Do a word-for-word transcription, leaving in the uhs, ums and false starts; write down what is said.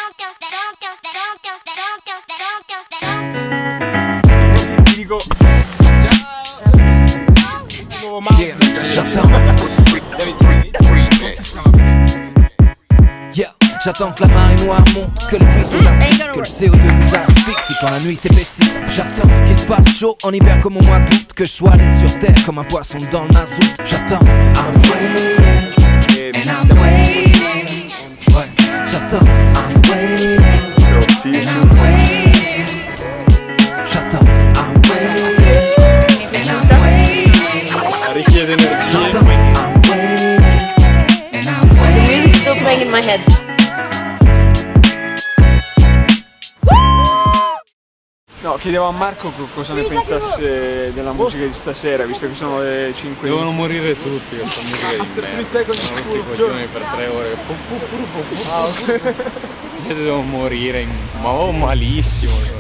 Ti dico Yeah, j'attends. Yeah, j'attends que la marée noire monte, que les pluies sont acides, que le C O deux nous asphyxie quand la nuit s'épaissit. J'attends qu'il fasse chaud en hiver comme au mois d'août, que je sois allé sur terre comme un poisson dans le mazout. J'attends. I'm waiting, and I'm waiting. Ouais, j'attends. I'm waiting, and I'm waiting. J'attends. I'm waiting, and I'm waiting. richiede energia. J'attends. I'm waiting, and I'm waiting. The music's still playing in my head. No, chiedevo a Marco cosa ne pensasse della musica di stasera, visto che sono le cinque. Devono morire tutti questa musica di merda. Sono tutti coglioni per tre ore. Devono morire, ma oh, malissimo.